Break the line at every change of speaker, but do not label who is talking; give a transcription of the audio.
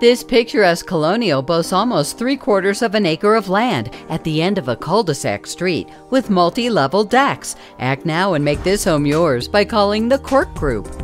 This picturesque colonial boasts almost 3/4 of an acre of land at the end of a cul-de-sac street with multi-level decks. Act now and make this home yours by calling the Quirk Group.